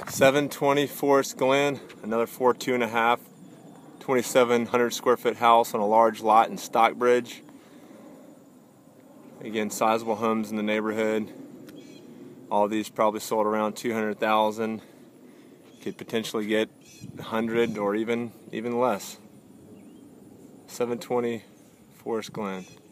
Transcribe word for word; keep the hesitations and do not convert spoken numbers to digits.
seven twenty Forest Glen, another four two and a half, twenty-seven hundred square foot house on a large lot in Stockbridge. Again, sizable homes in the neighborhood. All these probably sold around two hundred thousand. Could potentially get a hundred or even even less. seven twenty Forest Glen.